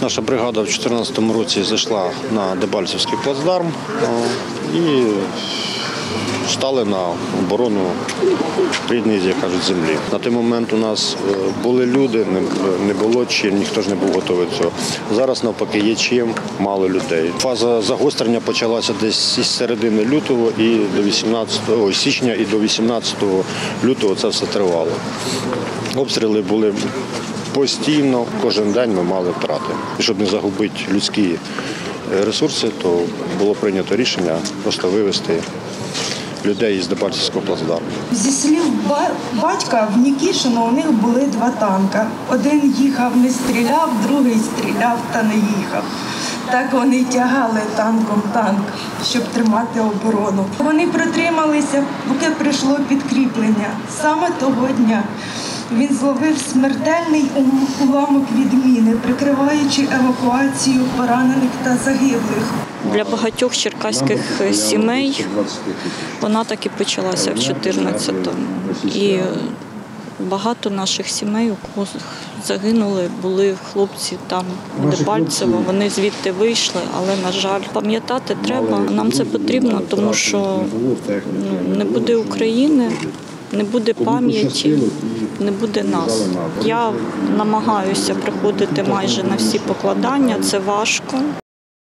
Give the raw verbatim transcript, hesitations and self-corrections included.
Наша бригада в дві тисячі чотирнадцятому році зайшла на Дебальцевський плацдарм і стали на оборону рідної, як кажуть, землі. На той момент у нас були люди, не було чим, ніхто ж не був готовий до цього. Зараз навпаки є чим, мало людей. Фаза загострення почалася десь із середини лютого і до вісімнадцятого січня і до вісімнадцятого лютого це все тривало. Обстріли були постійно, кожен день ми мали втрати. І щоб не загубити людські ресурси, то було прийнято рішення просто вивезти людей із Дебальцевського плацдарму. Зі слів батька, в Нікішино у них були два танка. Один їхав, не стріляв, другий стріляв та не їхав. Так вони тягали танком танк, щоб тримати оборону. Вони протрималися, поки прийшло підкріплення. Саме того дня він зловив смертельний уламок від міни, прикриваючи евакуацію поранених та загиблих. Для багатьох черкаських сімей вона так і почалася в чотирнадцятому. І багато наших сімей, у кого загинули, були хлопці там у Дебальцево, вони звідти вийшли, але, на жаль, пам'ятати треба. Нам це потрібно, тому що ну, не буде України, не буде пам'яті, не буде нас. Я намагаюся приходити майже на всі покладання, це важко.